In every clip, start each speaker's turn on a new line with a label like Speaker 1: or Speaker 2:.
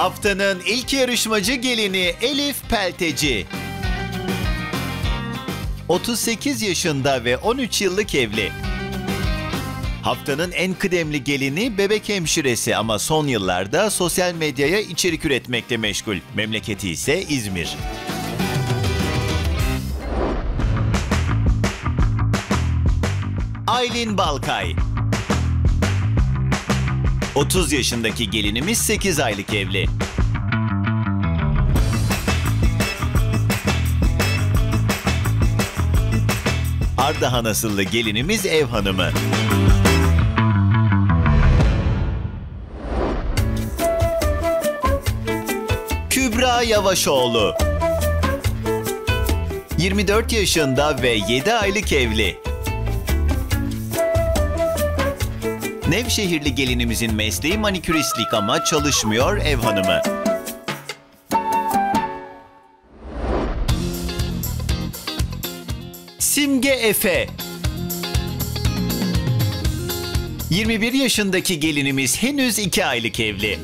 Speaker 1: Haftanın ilk yarışmacı gelini Elif Pelteci. 38 yaşında ve 13 yıllık evli. Haftanın en kıdemli gelini bebek hemşiresi ama son yıllarda sosyal medyaya içerik üretmekle meşgul. Memleketi ise İzmir. Aylin Balkay. 30 yaşındaki gelinimiz 8 aylık evli. Ardahan asıllı gelinimiz ev hanımı. Kübra Yavaşoğlu. 24 yaşında ve 7 aylık evli. Nevşehirli gelinimizin mesleği maniküristlik ama çalışmıyor, ev hanımı. Simge Efe. 21 yaşındaki gelinimiz henüz 2 aylık evli.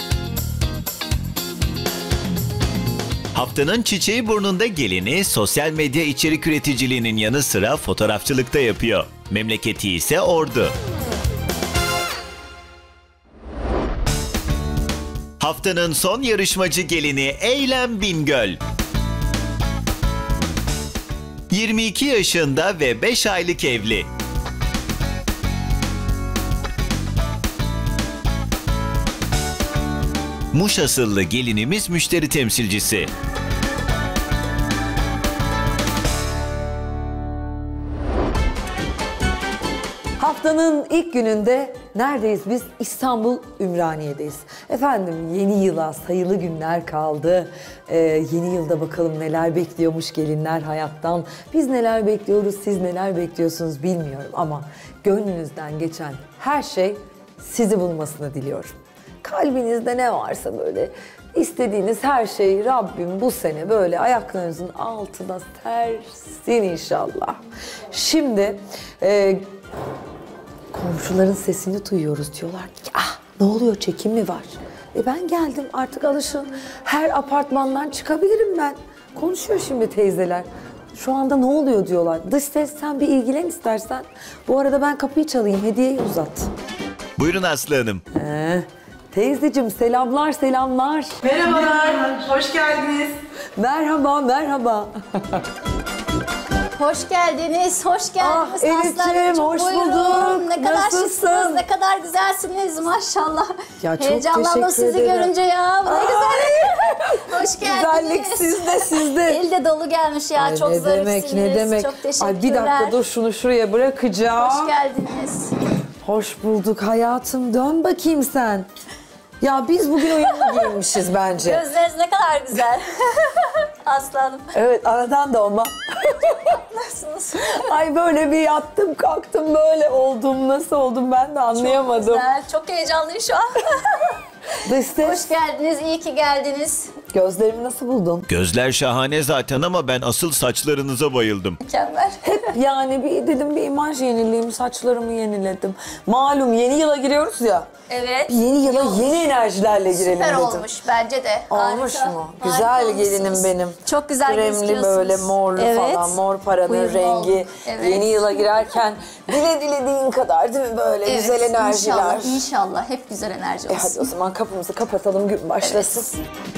Speaker 1: Haftanın çiçeği burnunda gelini sosyal medya içerik üreticiliğinin yanı sıra fotoğrafçılıkta yapıyor. Memleketi ise Ordu. Haftanın son yarışmacı gelini Eylem Bingöl. 22 yaşında ve 5 aylık evli. Muş asıllı gelinimiz müşteri temsilcisi.
Speaker 2: Haftanın ilk gününde neredeyiz biz? İstanbul Ümraniye'deyiz. Efendim yeni yıla sayılı günler kaldı. Yeni yılda bakalım neler bekliyormuş gelinler hayattan. Biz neler bekliyoruz, siz neler bekliyorsunuz bilmiyorum ama gönlünüzden geçen her şey sizi bulmasını diliyorum. Kalbinizde ne varsa böyle istediğiniz her şeyi Rabbim bu sene böyle ayaklarınızın altına sersin inşallah. Şimdi komşuların sesini duyuyoruz, diyorlar ki ah ne oluyor, çekim mi var? Ben geldim artık, alışın, her apartmandan çıkabilirim ben. Konuşuyor şimdi teyzeler. Şu anda ne oluyor diyorlar. Dış ses, sen bir ilgilen istersen. Bu arada ben kapıyı çalayım, hediyeyi uzat.
Speaker 1: Buyurun Aslı Hanım.
Speaker 2: Teyzeciğim selamlar selamlar.
Speaker 3: Merhabalar, hoş geldiniz.
Speaker 2: Merhaba merhaba.
Speaker 4: Hoş geldiniz, hoş geldiniz.
Speaker 2: Elif'ciğim, hoş bulduk.
Speaker 4: Ne kadar
Speaker 2: Nasılsın?
Speaker 4: şıksınız, ne kadar güzelsiniz maşallah.
Speaker 2: Ya çok
Speaker 4: heyecanlandım
Speaker 2: teşekkür
Speaker 4: sizi
Speaker 2: ederim.
Speaker 4: görünce ya. Ne güzel. Hoş geldiniz.
Speaker 2: Güzellik sizde, sizde.
Speaker 4: El de dolu gelmiş ya,
Speaker 2: Ay,
Speaker 4: çok
Speaker 2: ne
Speaker 4: zarifsiniz.
Speaker 2: demek, ne demek.
Speaker 4: Çok teşekkürler.
Speaker 2: Ay bir dakika dur, şunu şuraya bırakacağım.
Speaker 4: Hoş geldiniz.
Speaker 2: Hoş bulduk hayatım, dön bakayım sen. Ya biz bugün uyumlu giyinmişiz bence.
Speaker 4: Gözleriniz ne kadar güzel. Aslanım.
Speaker 2: Evet, aradan da olma.
Speaker 4: Nasılsınız?
Speaker 2: Ay böyle bir yattım kalktım, böyle oldum, nasıl oldum ben de anlayamadım.
Speaker 4: Çok güzel, çok heyecanlıyım şu an.
Speaker 2: Dış ses.
Speaker 4: Hoş geldiniz, iyi ki geldiniz.
Speaker 2: Gözlerimi nasıl buldun?
Speaker 1: Gözler şahane zaten ama ben asıl saçlarınıza bayıldım.
Speaker 4: Mükemmel.
Speaker 2: Yani bir dedim bir imaj yenileyim, saçlarımı yeniledim. Malum yeni yıla giriyoruz ya.
Speaker 4: Evet.
Speaker 2: Yeni yıla yeni enerjilerle girelim
Speaker 4: Süper
Speaker 2: dedim.
Speaker 4: olmuş bence de.
Speaker 2: Olmuş
Speaker 4: Harika.
Speaker 2: mu?
Speaker 4: Harika
Speaker 2: Güzel
Speaker 4: olmuşsunuz.
Speaker 2: gelinim benim.
Speaker 4: Çok güzel
Speaker 2: Kremli
Speaker 4: gözüküyorsunuz.
Speaker 2: böyle morlu
Speaker 4: Evet.
Speaker 2: falan, mor paranın
Speaker 4: Uyumlu
Speaker 2: rengi.
Speaker 4: oldu. Evet.
Speaker 2: Yeni yıla girerken dilediğin kadar değil mi böyle
Speaker 4: Evet,
Speaker 2: güzel enerjiler.
Speaker 4: İnşallah, inşallah hep güzel enerji olsun.
Speaker 2: Hadi o zaman kapımızı kapatalım, gün başlasın.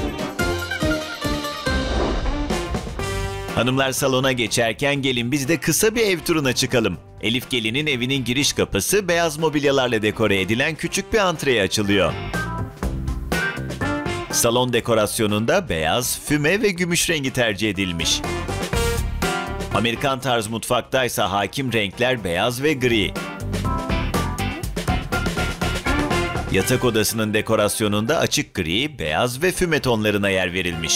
Speaker 1: Hanımlar salona geçerken gelin biz de kısa bir ev turuna çıkalım. Elif gelinin evinin giriş kapısı beyaz mobilyalarla dekore edilen küçük bir antreye açılıyor. Salon dekorasyonunda beyaz, füme ve gümüş rengi tercih edilmiş. Amerikan tarz mutfaktaysa hakim renkler beyaz ve gri. Yatak odasının dekorasyonunda açık gri, beyaz ve füme tonlarına yer verilmiş.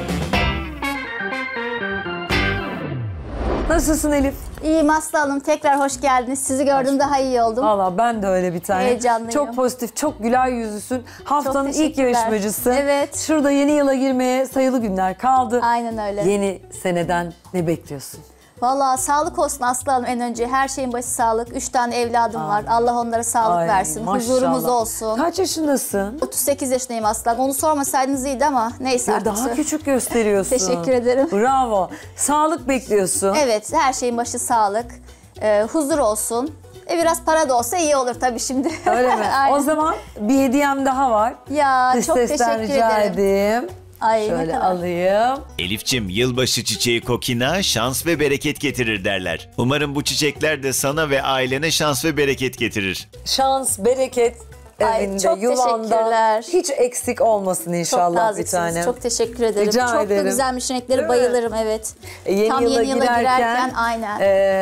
Speaker 2: Nasılsın Elif?
Speaker 4: İyiyim Aslı Hanım, tekrar hoş geldiniz. Sizi gördüm, daha iyi oldum.
Speaker 2: Valla ben de öyle bir tane.
Speaker 4: Heyecanlıyım.
Speaker 2: Çok pozitif, çok güler yüzlüsün. Haftanın ilk
Speaker 4: teşekkürler.
Speaker 2: yarışmacısı.
Speaker 4: Evet.
Speaker 2: Şurada yeni yıla girmeye sayılı günler kaldı.
Speaker 4: Aynen öyle.
Speaker 2: Yeni seneden ne bekliyorsun?
Speaker 4: Vallahi sağlık olsun Aslı Hanım en önce. Her şeyin başı sağlık. 3 tane evladım var. Allah onlara sağlık
Speaker 2: Ay,
Speaker 4: versin.
Speaker 2: maşallah.
Speaker 4: Huzurumuz olsun.
Speaker 2: Kaç yaşındasın?
Speaker 4: 38 yaşındayım Aslı Hanım. Onu sormasaydınız iyiydi ama neyse
Speaker 2: Ya
Speaker 4: artık.
Speaker 2: daha küçük gösteriyorsun.
Speaker 4: Teşekkür ederim.
Speaker 2: Bravo. Sağlık bekliyorsun.
Speaker 4: Evet, her şeyin başı sağlık. Huzur olsun. Biraz para da olsa iyi olur tabii şimdi.
Speaker 2: Öyle mi?
Speaker 4: Aynen.
Speaker 2: O zaman bir hediyem daha var.
Speaker 4: Ya
Speaker 2: Dış
Speaker 4: çok
Speaker 2: sesten
Speaker 4: teşekkür
Speaker 2: rica
Speaker 4: ederim.
Speaker 2: edeyim.
Speaker 4: Ay, ne
Speaker 2: Şöyle
Speaker 4: kadar.
Speaker 2: alayım.
Speaker 1: Elifçim, yılbaşı çiçeği kokina şans ve bereket getirir derler. Umarım bu çiçekler de sana ve ailene şans ve bereket getirir.
Speaker 2: Şans, bereket
Speaker 4: Ay,
Speaker 2: evinde,
Speaker 4: çok
Speaker 2: yuvanda
Speaker 4: teşekkürler.
Speaker 2: hiç eksik olmasın
Speaker 4: Çok
Speaker 2: inşallah bir
Speaker 4: naziksiniz.
Speaker 2: tanem.
Speaker 4: Çok teşekkür ederim.
Speaker 2: Rica
Speaker 4: çok
Speaker 2: ederim.
Speaker 4: da güzelmiş
Speaker 2: Değil
Speaker 4: renkleri.
Speaker 2: mi?
Speaker 4: Bayılırım evet.
Speaker 2: Yeni
Speaker 4: Tam
Speaker 2: yıla
Speaker 4: yeni yıla girerken aynen.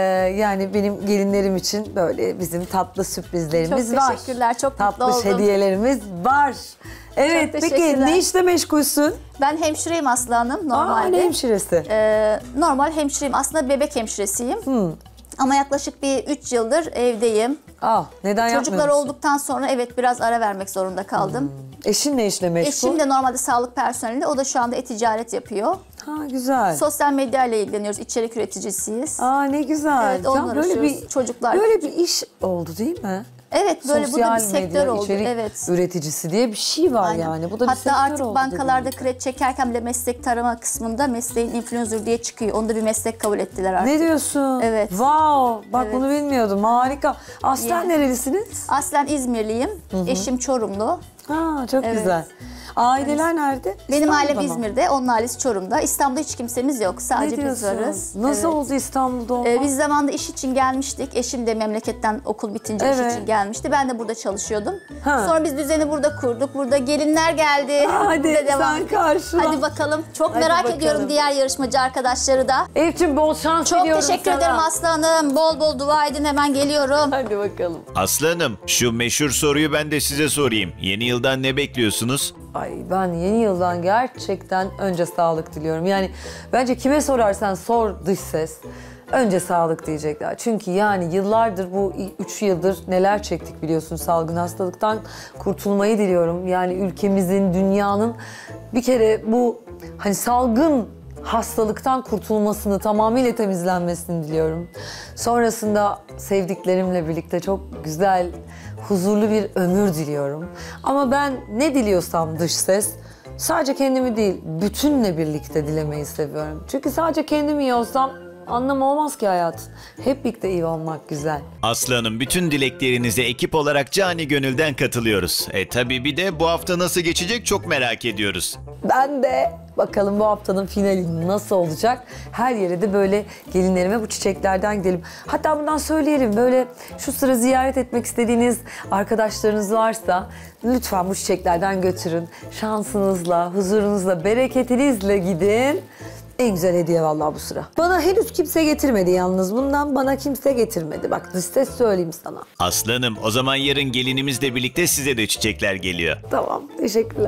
Speaker 2: Yani benim gelinlerim için böyle bizim tatlı sürprizlerimiz
Speaker 4: Çok
Speaker 2: var.
Speaker 4: teşekkürler, çok mutlu
Speaker 2: Tatlı
Speaker 4: oldum.
Speaker 2: hediyelerimiz var. Evet, peki
Speaker 4: teşekkürler.
Speaker 2: ne işle meşgulsün?
Speaker 4: Ben hemşireyim Aslı Hanım
Speaker 2: Aa,
Speaker 4: normalde.
Speaker 2: ne hemşiresi?
Speaker 4: Normal hemşireyim. Aslında bebek hemşiresiyim. Ama yaklaşık bir 3 yıldır evdeyim.
Speaker 2: Neden
Speaker 4: Çocuklar
Speaker 2: yapmıyor musun?
Speaker 4: olduktan sonra evet biraz ara vermek zorunda kaldım.
Speaker 2: Eşin ne işle meşgul?
Speaker 4: Eşim de normalde sağlık personeli. O da şu anda e-ticaret yapıyor.
Speaker 2: Ha, güzel.
Speaker 4: Sosyal medya ile ilgileniyoruz. İçerik üreticisiyiz.
Speaker 2: Ne güzel.
Speaker 4: Evet, onunla
Speaker 2: böyle
Speaker 4: uğraşıyoruz.
Speaker 2: bir
Speaker 4: Çocuklar.
Speaker 2: Böyle bir iş oldu değil mi?
Speaker 4: Evet böyle bu da
Speaker 2: Sosyal
Speaker 4: bir sektör
Speaker 2: medya
Speaker 4: oldu.
Speaker 2: içerik
Speaker 4: Evet.
Speaker 2: üreticisi diye bir şey var
Speaker 4: Aynen.
Speaker 2: yani. Bu da bir
Speaker 4: Hatta
Speaker 2: sektör
Speaker 4: artık
Speaker 2: oldu
Speaker 4: bankalarda
Speaker 2: dediğin gibi.
Speaker 4: kredi çekerken bile meslek tarama kısmında mesleğin influencer diye çıkıyor. Onu da bir meslek kabul ettiler artık.
Speaker 2: Ne diyorsun?
Speaker 4: Evet.
Speaker 2: Wow, bak
Speaker 4: Evet.
Speaker 2: bunu bilmiyordum. Harika. Aslen
Speaker 4: Yani.
Speaker 2: nerelisiniz?
Speaker 4: Aslen İzmirliyim. Eşim Çorumlu.
Speaker 2: Çok
Speaker 4: Evet.
Speaker 2: güzel. Aileler nerede?
Speaker 4: Benim
Speaker 2: İstanbul'da
Speaker 4: ailem
Speaker 2: mı?
Speaker 4: İzmir'de, onun ailesi Çorum'da. İstanbul'da hiç kimsemiz yok.
Speaker 2: Ne
Speaker 4: Sadece biz
Speaker 2: diyorsun?
Speaker 4: varız.
Speaker 2: Nasıl
Speaker 4: Evet.
Speaker 2: oldu İstanbul'da olmak?
Speaker 4: Biz zamanında iş için gelmiştik. Eşim de memleketten okul bitince
Speaker 2: Evet.
Speaker 4: iş için gelmişti. Ben de burada çalışıyordum.
Speaker 2: Ha.
Speaker 4: Sonra biz düzeni burada kurduk. Burada gelinler geldi.
Speaker 2: Hadi
Speaker 4: Burada devam
Speaker 2: sen
Speaker 4: ettik.
Speaker 2: karşıla.
Speaker 4: Hadi bakalım. Çok
Speaker 2: Hadi
Speaker 4: merak
Speaker 2: bakalım.
Speaker 4: ediyorum diğer yarışmacı arkadaşları da.
Speaker 2: Elif'ciğim bol şans
Speaker 4: Çok
Speaker 2: diliyorum
Speaker 4: teşekkür
Speaker 2: sana.
Speaker 4: ederim Aslı Hanım. Bol bol dua edin, hemen geliyorum.
Speaker 2: Hadi bakalım.
Speaker 1: Aslanım, şu meşhur soruyu ben de size sorayım. Yeni yıldan ne bekliyorsunuz?
Speaker 2: Ay ben yeni yıldan gerçekten önce sağlık diliyorum. Yani bence kime sorarsan sor dış ses. Önce sağlık diyecekler. Çünkü yani yıllardır bu 3 yıldır neler çektik biliyorsun, salgın hastalıktan kurtulmayı diliyorum. Yani ülkemizin, dünyanın bir kere bu hani salgın hastalıktan kurtulmasını, tamamıyla temizlenmesini diliyorum. Sonrasında sevdiklerimle birlikte çok güzel, huzurlu bir ömür diliyorum. Ama ben ne diliyorsam dış ses, sadece kendimi değil, bütünle birlikte dilemeyi seviyorum. Çünkü sadece kendimi yiyorsam anlamı olmaz ki hayatın. Hep birlikte iyi olmak güzel.
Speaker 1: Aslanım, bütün dileklerinize ekip olarak cani gönülden katılıyoruz. Tabii bir de bu hafta nasıl geçecek çok merak ediyoruz.
Speaker 2: Ben de bakalım bu haftanın finali nasıl olacak? Her yere de böyle gelinlerime bu çiçeklerden gidelim. Hatta bundan söyleyelim, böyle şu sıra ziyaret etmek istediğiniz arkadaşlarınız varsa lütfen bu çiçeklerden götürün. Şansınızla, huzurunuzla, bereketinizle gidin. En güzel hediye vallahi bu sıra. Bana henüz kimse getirmedi yalnız. Bundan bana kimse getirmedi. Bak dış ses söyleyeyim sana.
Speaker 1: Aslanım, o zaman yarın gelinimizle birlikte size de çiçekler geliyor.
Speaker 2: Tamam, teşekkürler.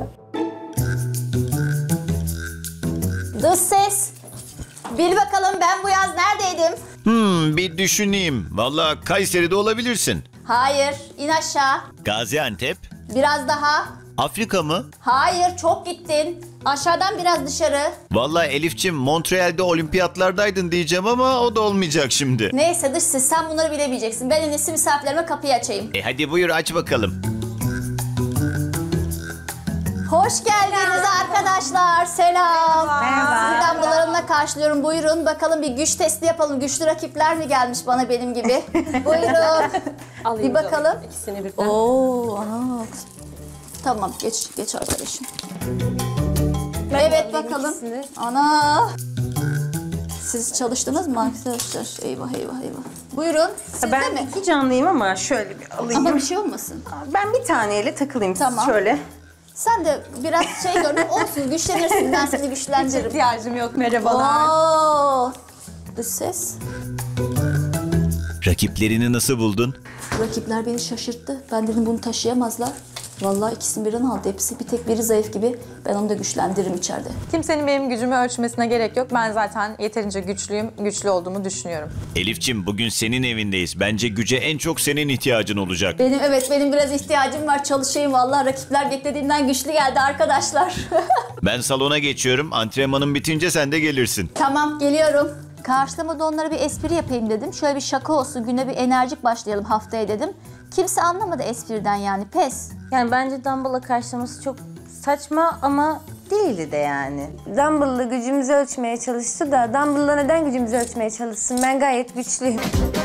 Speaker 4: Dış ses. Bil bakalım ben bu yaz neredeydim?
Speaker 1: Bir düşüneyim. Vallahi Kayseri'de olabilirsin.
Speaker 4: Hayır, in aşağı.
Speaker 1: Gaziantep,
Speaker 4: Biraz daha.
Speaker 1: Afrika mı?
Speaker 4: Hayır, çok gittin. Aşağıdan biraz dışarı.
Speaker 1: Vallahi Elifçim, Montreal'de olimpiyatlardaydın diyeceğim ama o da olmayacak şimdi.
Speaker 4: Neyse dış ses, sen bunları bilemeyeceksin. Ben en iyisi misafirlerime kapıyı açayım.
Speaker 1: Hadi buyur, aç bakalım.
Speaker 4: Hoş geldiniz arkadaşlar. Selam.
Speaker 3: Merhaba.
Speaker 4: Sizi damlalarımla karşılıyorum. Buyurun bakalım bir güç testi yapalım. Güçlü rakipler mi gelmiş bana benim gibi? Buyurun. Bir bakalım.
Speaker 3: İkisini birden.
Speaker 4: Oo, ana. Tamam geç arkadaşım. Evet bakalım. Ana. Siz çalıştınız mı arkadaşlar? Eyvah. Buyurun. Sizde
Speaker 3: Ben
Speaker 4: mi?
Speaker 3: iki canlıyım ama şöyle bir alayım.
Speaker 4: Ama bir şey olmasın.
Speaker 3: Ben bir taneyle takılayım
Speaker 4: Tamam.
Speaker 3: şöyle.
Speaker 4: Sen de biraz görünüp olsun, güçlenirsin. Ben seni güçlendiririm.
Speaker 3: İhtiyacım yok, merhabalar.
Speaker 4: Oo. Dış ses.
Speaker 1: Rakiplerini nasıl buldun?
Speaker 4: Rakipler beni şaşırttı. Ben dedim bunu taşıyamazlar. Vallahi ikisini birden aldı hepsi. Bir tek biri zayıf gibi. Ben onu da güçlendiririm içeride.
Speaker 5: Kimsenin benim gücümü ölçmesine gerek yok. Ben zaten yeterince güçlüyüm, güçlü olduğumu düşünüyorum.
Speaker 1: Elifçim, bugün senin evindeyiz. Bence güce en çok senin ihtiyacın olacak.
Speaker 4: Benim biraz ihtiyacım var. Çalışayım vallahi. Rakipler beklediğimden güçlü geldi arkadaşlar.
Speaker 1: Ben salona geçiyorum. Antrenmanın bitince sen de gelirsin.
Speaker 4: Tamam geliyorum. Karşılamada onlara bir espri yapayım dedim. Şöyle bir şaka olsun, güne bir enerjik başlayalım haftaya dedim. Kimse anlamadı espriden yani, pes.
Speaker 6: Yani bence Dumble'la karşılaması çok saçma ama değildi de yani.
Speaker 7: Dumble'la gücümüzü ölçmeye çalıştı da Dumble'la neden gücümüzü ölçmeye çalışsın? Ben gayet güçlüyüm.